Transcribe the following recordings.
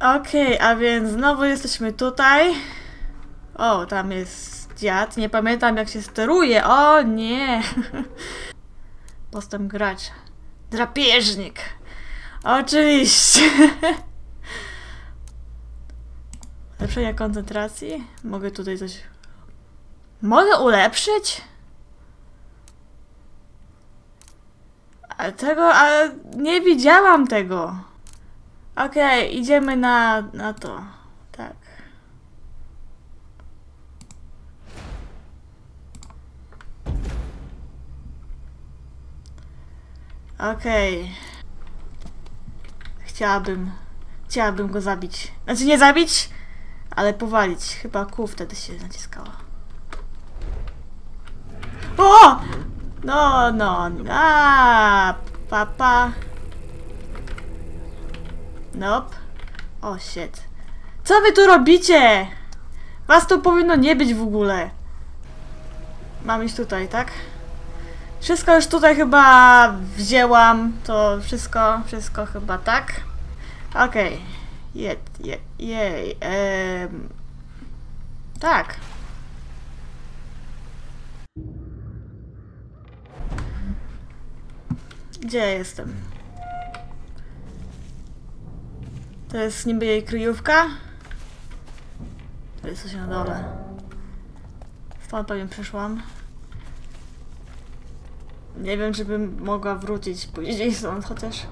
Okej, a więc znowu jesteśmy tutaj. O, tam jest dziad. Nie pamiętam jak się steruje. O nie! Postęp gracza. Drapieżnik. Oczywiście. Ulepszenie koncentracji. Mogę tutaj coś... Mogę ulepszyć? Ale nie widziałam tego. Okej, idziemy na to. Tak. Okej. Chciałabym go zabić. Znaczy nie zabić, ale powalić. Chyba Q wtedy się naciskało. O! No. Papa. Nope. O, shit. Co wy tu robicie? Was tu powinno nie być w ogóle. Mam iść tutaj, tak? Wszystko już tutaj chyba wzięłam. To wszystko chyba tak. Okej. Jej. Tak. Gdzie ja jestem? To jest niby jej kryjówka? To jest coś na dole. Stąd pewnie przyszłam. Nie wiem, czy bym mogła wrócić później stąd, chociaż...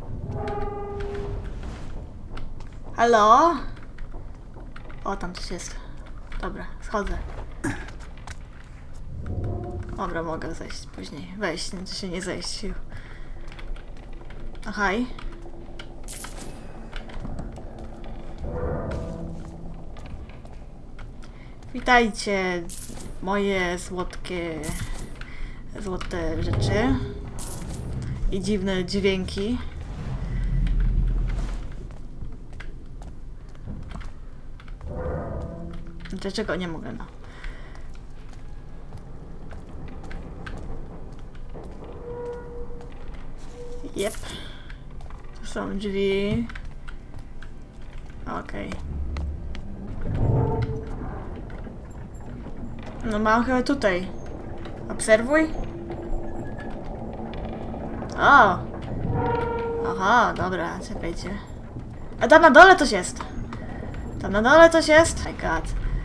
Halo? O, tam coś jest. Dobra, schodzę. Dobra, mogę zejść później. Wejść, to się nie zejść. Ahaj. Witajcie, moje złote rzeczy i dziwne dźwięki. Dlaczego nie mogę, no? Jep. Tu są drzwi. Okej. No mam chyba tutaj. Obserwuj. O! Aha, dobra, czekajcie. A tam na dole coś jest. Tam na dole coś jest. My god.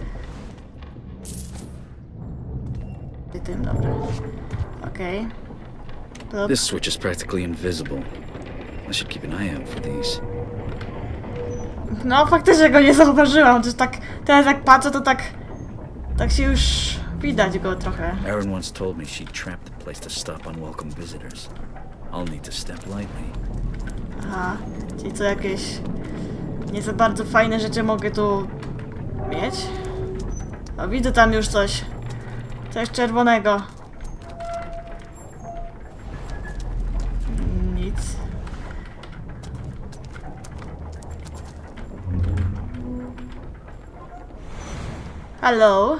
Tym, dobra. Okej. This switch is practically invisible. I should keep an eye out for these. No, faktycznie go nie zauważyłam. To tak, teraz jak patrzę, to tak się już widać go trochę. Erin once told me she'd trap the place to stop unwelcome visitors. I'll need to step lightly. Aha, czyli co jakieś nie za bardzo fajne rzeczy mogę tu mieć? O, widzę tam już coś. Coś czerwonego. Nic. Hello?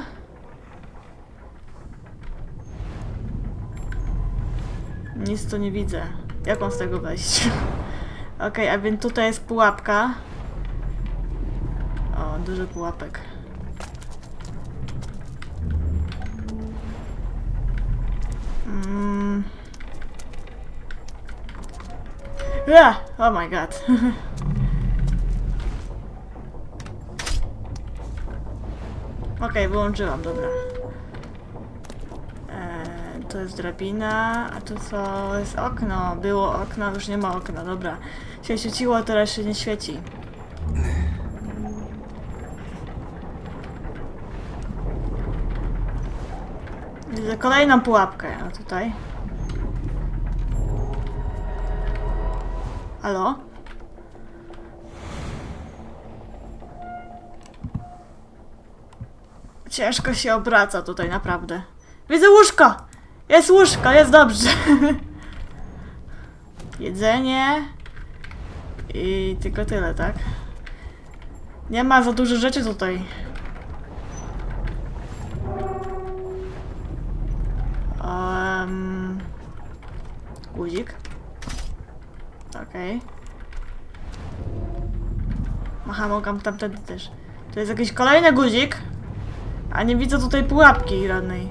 Nic tu nie widzę. Jak mam z tego wejść? Okej, a więc tutaj jest pułapka. O, dużo pułapek. Oh my god. Okej, wyłączyłam, dobra. To jest drabina, a tu co jest okno? Było okno, już nie ma okna, dobra. Się świeciło, teraz się nie świeci. Widzę kolejną pułapkę, a tutaj. Halo? Ciężko się obraca tutaj, naprawdę. Widzę łóżko! Jest łóżko, jest dobrze. Jedzenie. I tylko tyle, tak? Nie ma za dużo rzeczy tutaj. Guzik. Okej. Aha, mogłam tamtędy też. To jest jakiś kolejny guzik. A nie widzę tutaj pułapki żadnej.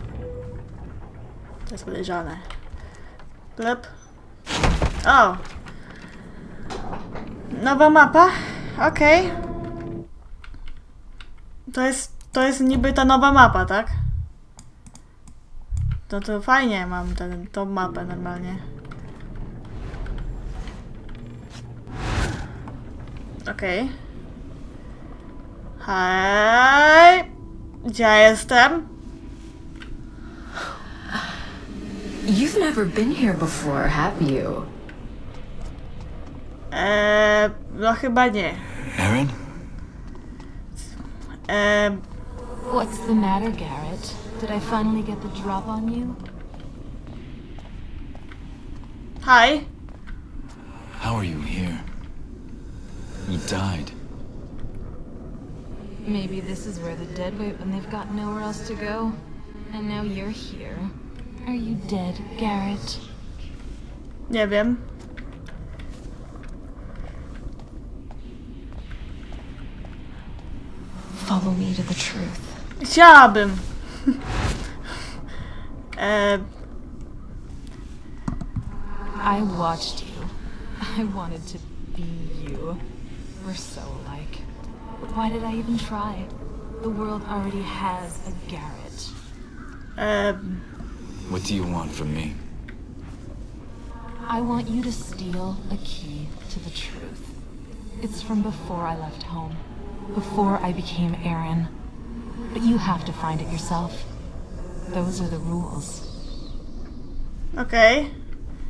To jest podejrzane. Klep. O! Nowa mapa? Okej. To jest niby ta nowa mapa, tak? No to fajnie, mam tą mapę normalnie. Okej. Hej! Gdzie ja jestem? You've never been here before, have you? No chyba nie. Erin? What's the matter, Garrett? Did I finally get the drop on you? Hi. How are you here? You died. Maybe this is where the dead wait when they've got nowhere else to go. And now you're here. Are you dead, Garrett? Nie wiem. Follow me to the truth. Chciałabym. I watched you. I wanted to be you. We're so alike. But why did I even try? The world already has a Garrett. What do you want from me? I want you to steal a key to the truth. It's from before I left home. Before I became Erin. But you have to find it yourself. Those are the rules. Okej.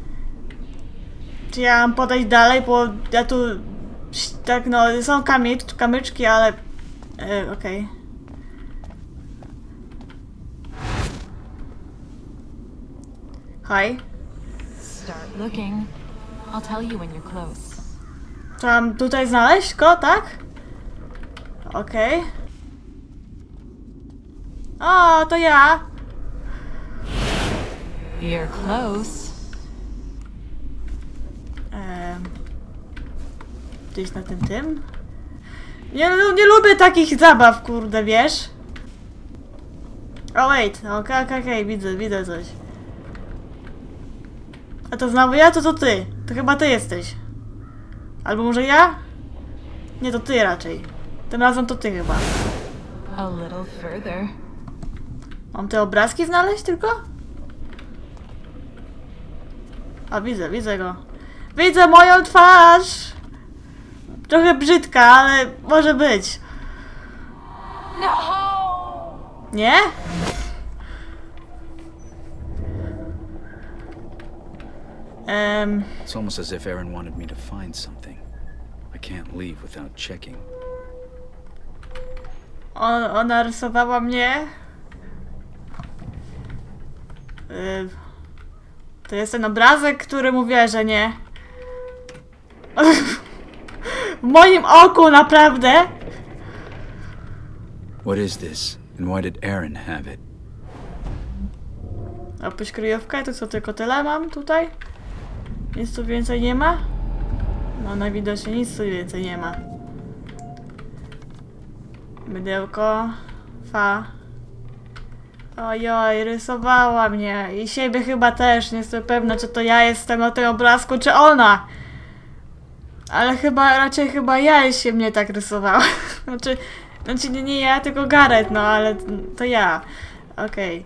Czy ja mam podejść dalej, bo ja tu... Tak no, są kamyczki, ale... Okej. Hi. Start looking. I'll tell you when you're close. Czy mam tutaj znaleźć go, tak? Okej. O, to ja. You're close. Gdzieś na tym? Nie lubię takich zabaw, kurde, wiesz? O, wait. Okej, widzę coś. A to znowu ja? To ty. To chyba ty jesteś. Albo może ja? Nie, to ty raczej. Tym razem to ty chyba. A little further. Mam te obrazki znaleźć tylko? A widzę go. Widzę moją twarz! Trochę brzydka, ale może być. No! Nie? It's almost as if Erin wanted me to find something. I can't leave without checking. Ona rysowała mnie. To jest ten obrazek, który mówiła, że nie. W moim oku, naprawdę. What is this? And why did Erin have it? Opuść kryjówkę, to co, tylko tyle mam tutaj? Nic tu więcej nie ma? No najwidoczniej nic tu więcej nie ma. Mydełko. Fa. Ojoj, rysowała mnie. I siebie chyba też. Nie jestem pewna, czy to ja jestem na tym obrazku, czy ona. Ale raczej ja się mnie tak rysowała. Znaczy nie ja, tylko Garrett, no ale to ja. Okej.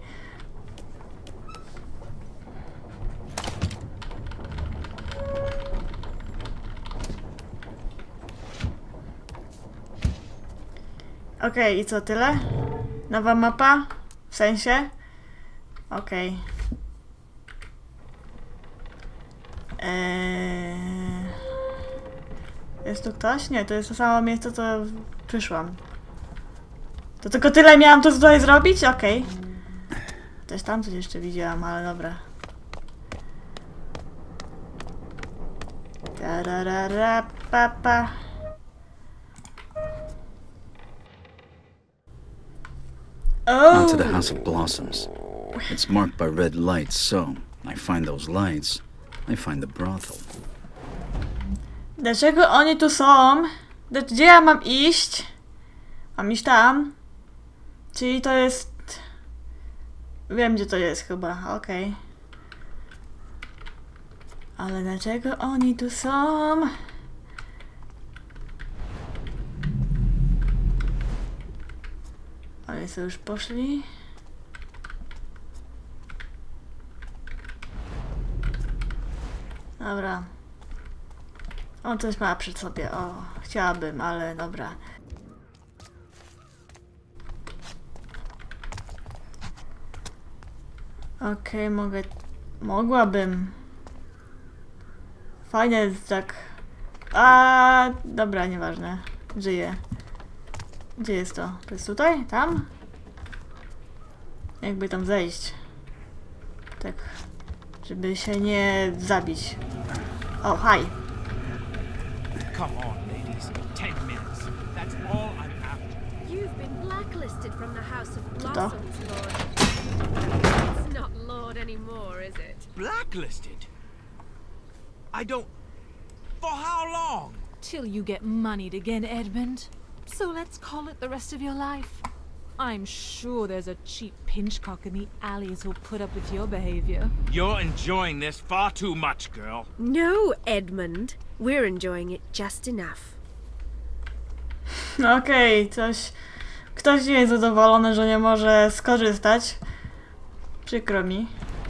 Okej, i co, tyle? Nowa mapa? W sensie? Okej. Jest tu ktoś? Nie, to jest to samo miejsce, co przyszłam. To tylko tyle miałam tu tutaj zrobić? Okej. Też tam coś jeszcze widziałam, ale dobra. Tararara, papa. On to the House of Blossoms. It's marked by red lights, so I find those lights, I find the brothel. Dlaczego oni tu są? Gdzie ja mam iść? Mam iść tam. Czyli to jest... Wiem, gdzie to jest chyba, okej. Ale dlaczego oni tu są? Oni sobie już poszli. Dobra. On coś ma przed sobie, o, chciałabym, ale dobra. Okej, mogłabym. Fajnie jest tak. A, dobra, nieważne. Żyję. Gdzie jest to? To jest tutaj? Tam? Jakby tam zejść. Tak. Żeby się nie zabić. O, hi. Come on, ladies. 10 minutes. That's all I'm after. You've been blacklisted from the House of To? Blossoms, Lord. It's not Lord anymore, is it? Blacklisted? I don't... For how long? Till you get moneyed again, Edmund. So let's call it the rest of your life. I'm sure there's a cheap pinchcock in the alleys who'll put up with your behavior. You're enjoying this far too much, girl. No, Edmund. We're enjoying it just enough. Okej, coś... Ktoś nie jest zadowolony, że nie może skorzystać. Przykro mi.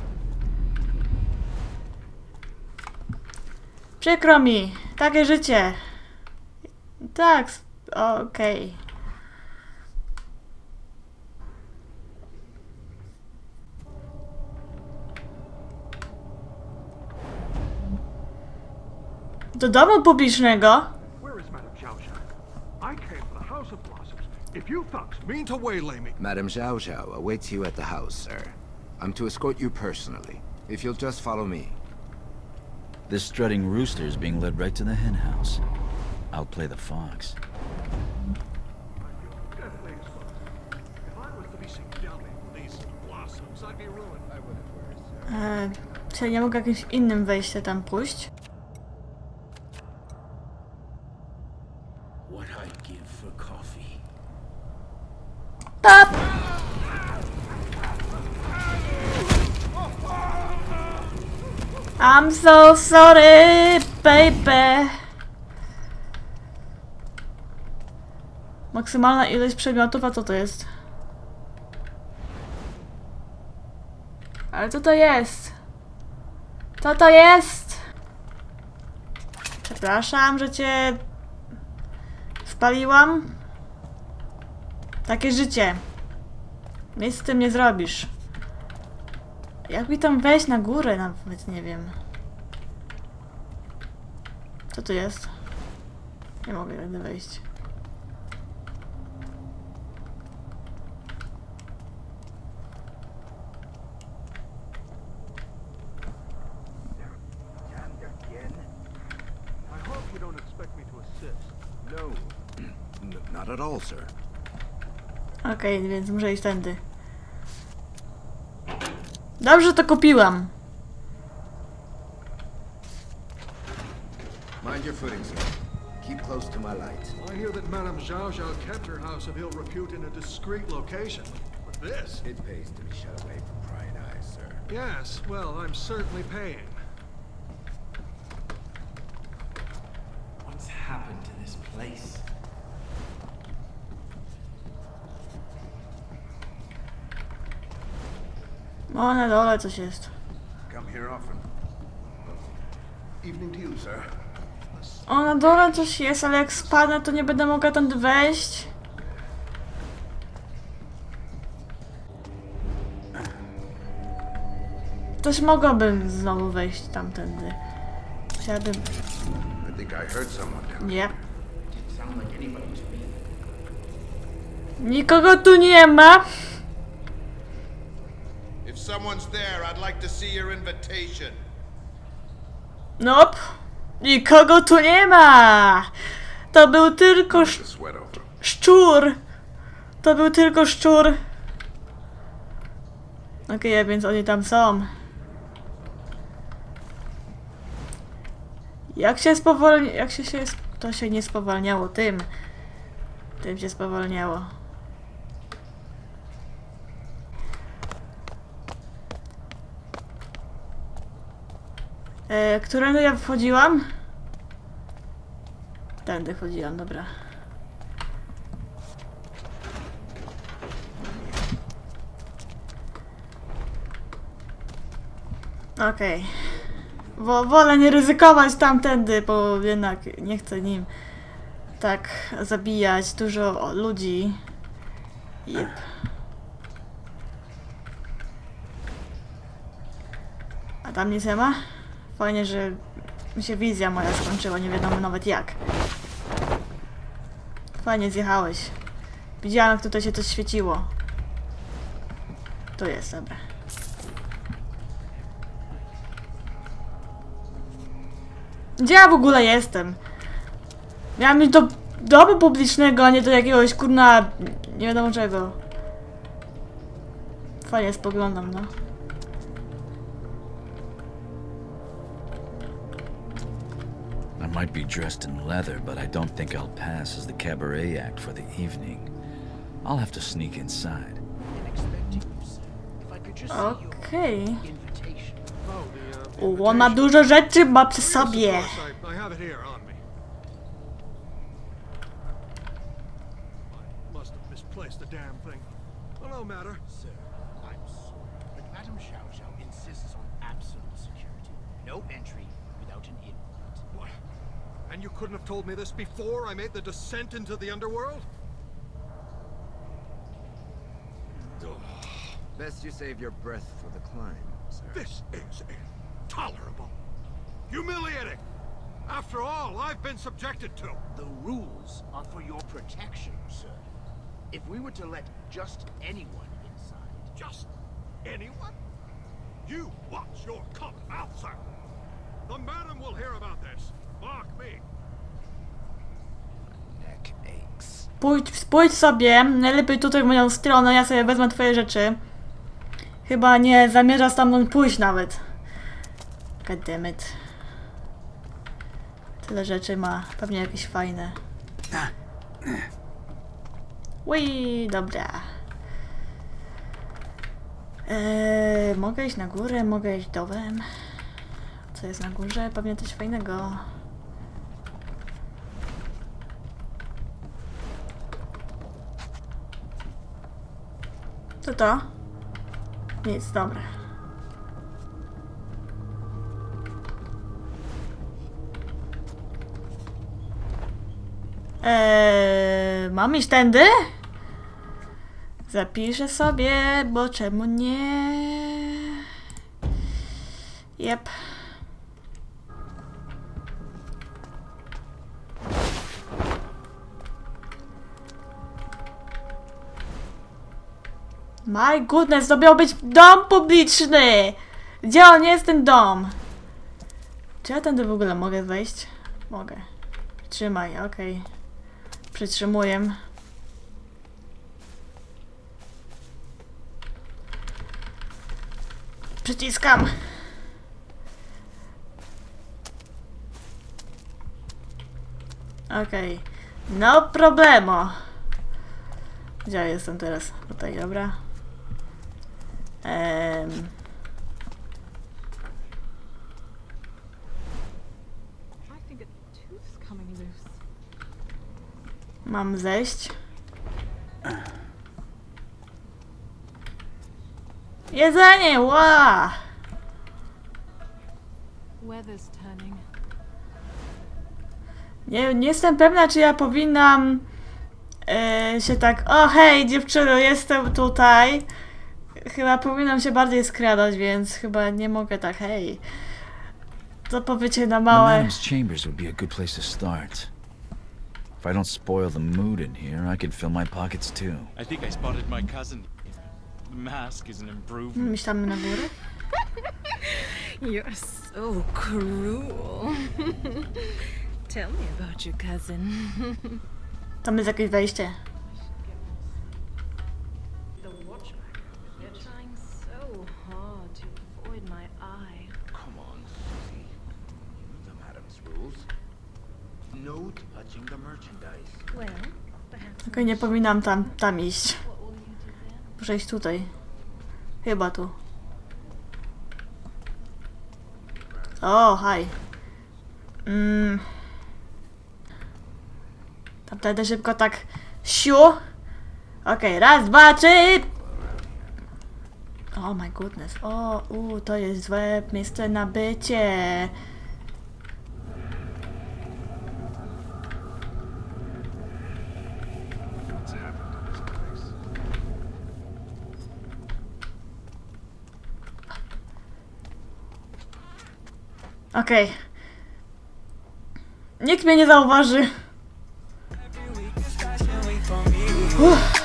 Przykro mi. Takie życie. Tak, okej. Do domu publicznego? Where is Madame Zhao Zhao? I came for the House of Blossoms. If you thugs mean to waylay me... Madame Zhao Zhao awaits you at the house, sir. I'm to escort you personally, if you'll just follow me. This strutting rooster is being led right to the hen house. I'll play the fox. Deathly exposed. If I was to be seen delving with these blossoms, I'd be ruined. I wouldn't wear it. Czy nie mogę jakimś innym wejściem tam pójść? What I'd give for coffee. Pap! I'm so sorry, baby. Maksymalna ilość przedmiotów, a co to jest? Ale co to jest? Co to jest? Przepraszam, że cię spaliłam. Takie życie. Nic z tym nie zrobisz. Jak mi tam wejść na górę? Nawet nie wiem. Co tu jest? Nie mogę tędy wejść. I hope you don't expect me to assist. No. Not at all, sir. Okej, więc muszę iść tędy. Dobrze to kupiłam. Mind your footing, sir. Keep close to my light. I hear that Madame Zhao Zhao kept her house of ill repute in a discreet location. But this... It pays to be shut away from prying eyes, sir. Yes, well, I'm certainly paying. What's happened to this place? O, na dole coś jest. Come here often. Evening to you, sir. O, na dole coś jest, ale jak spadnę, to nie będę mogła tędy wejść. Też mogłabym znowu wejść tamtędy. Musiałabym... I think I heard someone down. Nie. Nikogo tu nie ma. If someone's there, I'd like to see your invitation. Nope. Nikogo tu nie ma. To był tylko Sweat over. szczur. To był tylko szczur. Okej, więc oni tam są. Jak się spowolni... Jak się To się nie spowalniało tym. Tym się spowalniało. Którędy ja wchodziłam? Tędy wchodziłam, dobra. Okej. Wolę nie ryzykować tamtędy, bo jednak nie chcę nim tak zabijać dużo ludzi. Jep. A tam nic nie ma? Fajnie, że mi się wizja moja skończyła, nie wiadomo nawet jak. Fajnie zjechałeś. Widziałam, jak tutaj się coś świeciło. Tu jest, dobra. Gdzie ja w ogóle jestem? Miałam iść do domu publicznego, a nie do jakiegoś kurna... nie wiadomo czego. Fajnie spoglądam, no. I might be dressed in leather, but I don't think I'll pass as the cabaret act for the evening. I'll have to sneak inside. Okej. Ona dużo rzeczy ma przy sobie. I have it here on me. I must have misplaced the damn thing. Well, no matter. Sir, I'm sorry, but Madame Xiao Xiao insists on absolute security. No entry without an invite. What? And you couldn't have told me this before I made the descent into the underworld? Best you save your breath for the climb, sir. This is intolerable. Humiliating. After all I've been subjected to. The rules are for your protection, sir. If we were to let just anyone inside... Just anyone? You watch your cup mouth, sir. The madam will hear about this. Mark me. Neck aches. Pójdź sobie, najlepiej tutaj w moją stronę, ja sobie wezmę twoje rzeczy. Chyba nie zamierza stamtąd pójść nawet. Goddammit. Tyle rzeczy ma, pewnie jakieś fajne. Ui, dobra. Mogę iść na górę, mogę iść dołem. Co jest na górze? Pewnie coś fajnego. Co to? Nic, dobra. Mam iść tędy? Zapiszę sobie, bo czemu nie? Jep. My goodness, to miał być dom publiczny! Gdzie on jest, ten dom? Czy ja tędy w ogóle mogę wejść? Mogę. Trzymaj, okej. Przytrzymuję. Przyciskam. Okej. No problemo. Gdzie ja jestem teraz? Tutaj, dobra. Mam zejść. Jedzenie! Ła! Nie jestem pewna, czy ja powinnam się tak... O hej, dziewczyno, jestem tutaj. Chyba powinnam się bardziej skradać, więc chyba nie mogę tak, hej. To powiecie na małe... Madame's chambers would be a good place to start. If I don't spoil the mood in here, I could fill my pockets too. I think I spotted my cousin. The mask is an improvement. Myślamy na górę? You're so cruel. Tell me about your cousin. Tam jest jakieś wejście. You're trying so hard to avoid my eye. Come on, Susie. The madam's rules. No touching the merchandise. Well, perhaps. Okej, nie powinnam tam iść. Muszę iść tutaj. Chyba tu. O, haj. Tam wtedy szybko tak siu. Okej, raz, dwa, trzy. Oh my goodness. O, to jest złe miejsce na bycie. Okej. Nikt mnie nie zauważy.